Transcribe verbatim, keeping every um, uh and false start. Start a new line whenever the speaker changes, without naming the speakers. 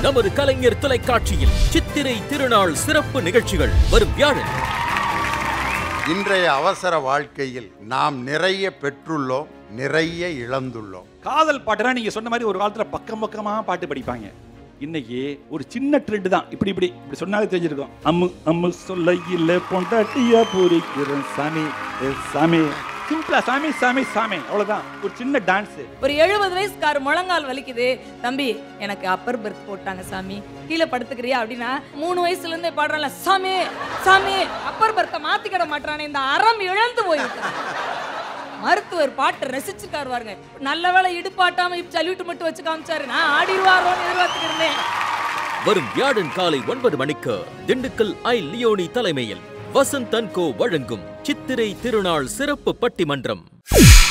நமது கலைஞர் தொலைக்காட்சியில் சித்திரை திருநாள் சிறப்பு நிகழ்ச்சிகள் வரும் வியாழன்.
இன்றைய அவசர வாழ்க்கையில் நாம் நிறைய பெற்றுள்ளோம், நிறைய இழந்துள்ளோம்.
காதல் பாட்டுனா நீங்க சொன்ன மாதிரி ஒரு காலத்துல பக்கம் பக்கமா பாட்டு படிப்பாங்க. இன்னைக்கு ஒரு சின்ன ட்ரெண்ட் தான். இப்படி இப்படி இப்படி சொன்னாலே தெரிஞ்சிருக்கும். அம்மு அம்மு சொல்ல இல்ல பொண்டாட்டியா பூரிக்கிறேன் சாமி சாமி, சிம்பிளா சாமி சாமி சாமி, அவ்வளவுதான். ஒரு சின்ன டான்ஸ்.
ஒரு எழுபது வயசுக்கார முழங்கால் வலிக்குது, தம்பி எனக்கு அப்பர் பெர்த் போட்டாங்க சாமி, கீழே படுத்துக்கிறியா அப்படின்னா மூணு வயசுல இருந்தே பாடுறான்ல, சாமி சாமி அப்பர் பெர்த்தை மாத்திக்கிட மாட்டானே, இந்த அறம் இழந்து போயிருக்கான். மருத்துவர் பாட்டு ரசிச்சிருக்காரு பாருங்க. நல்ல வேளை இடுப்பாட்டாம இப்ப சல்யூட் மட்டும் வச்சு காமிச்சாரு. நான் ஆடிடுவாரோன்னு எதிர்பார்த்துக்கிறேன்.
வரும் வியாழன் காலை ஒன்பது மணிக்கு திண்டுக்கல் ஐ லியோனி தலைமையில் வசந்த் அண்ட் கோ வழங்கும் சித்திரை திருநாள் சிறப்பு பட்டிமன்றம்.